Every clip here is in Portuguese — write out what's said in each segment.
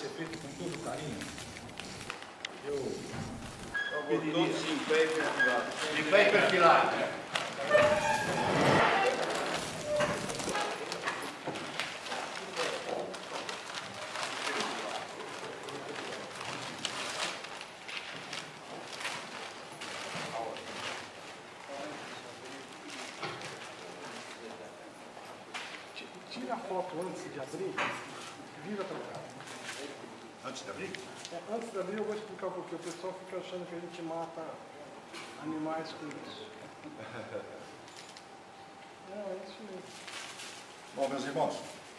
ser feito com todo carinho, eu pediria... Todos em pé e perfilado. De pé e perfilado. Tira a foto antes de abrir, vira para cá. Antes de abrir? Antes de abrir eu vou explicar um pouquinho. O pessoal fica achando que a gente mata animais com isso. É isso mesmo. Bom, meus irmãos,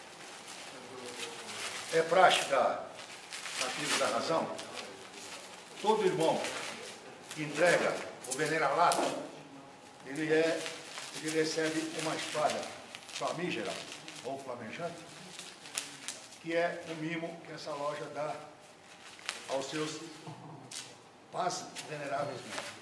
é praxe da Tribo da Razão, todo irmão que entrega o venera-lata, ele recebe uma espada flamígera ou flamejante, que é o mimo que essa loja dá aos seus mais veneráveis membros.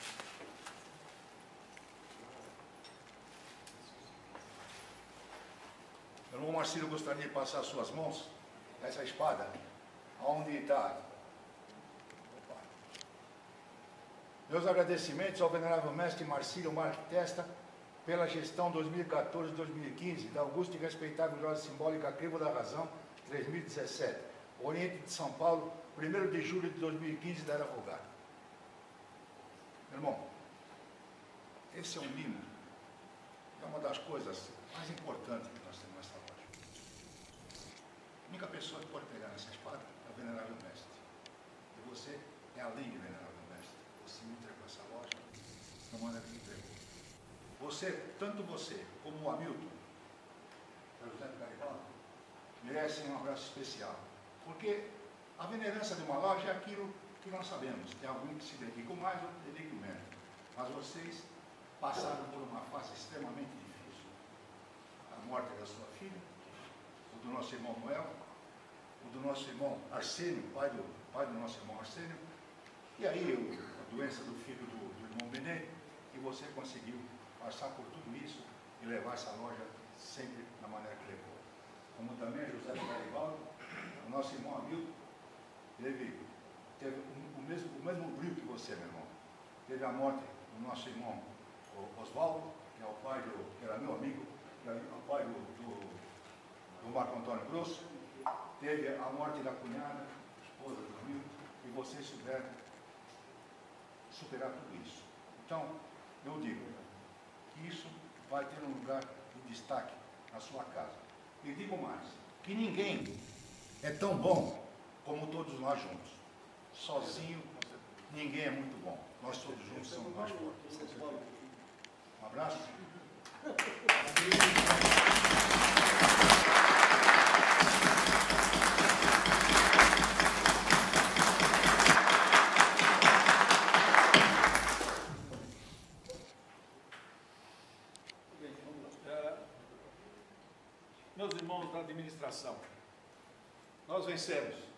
Meu irmão Marcílio gostaria de passar às suas mãos essa espada, onde está. Meus agradecimentos ao venerável mestre Marcílio Marques Testa pela gestão 2014-2015 da augusta e respeitável glória simbólica Crivo da Razão 2017, Oriente de São Paulo, 1º de julho de 2015 da Era Vulgar. Meu irmão, esse é um mimo, é uma das coisas mais importantes que nós temos nessa loja. A única pessoa que pode pegar nessa espada é o venerável mestre. E você é além de venerável mestre. Você me entregou essa loja da maneira que entregou. Você, tanto você como o Hamilton, o José Garibaldi, merecem um abraço especial. Porque a venerância de uma loja é aquilo que nós sabemos. Tem alguém que se dedica mais, outro que dedica menos. Mas vocês passaram por uma fase extremamente difícil. A morte da sua filha, o do nosso irmão Noel, o do nosso irmão Arsênio, pai do nosso irmão Arsênio, e aí a doença do filho do irmão Benê, e você conseguiu passar por tudo isso e levar essa loja sempre da maneira que levou. Como também José Garibaldi, o nosso irmão Hamilton, teve o mesmo brilho que você, meu irmão. Teve a morte do nosso irmão Oswaldo, que é o pai que era meu amigo, que era o pai do Marco Antônio Grosso. Teve a morte da cunhada, esposa do Hamilton, e vocês souberam superar tudo isso. Então, eu digo que isso vai ter um lugar de destaque na sua casa. E digo mais, que ninguém é tão bom como todos nós juntos. Sozinho, ninguém é muito bom. Nós todos juntos somos mais fortes. Um abraço. Meus irmãos da administração, nós vencemos.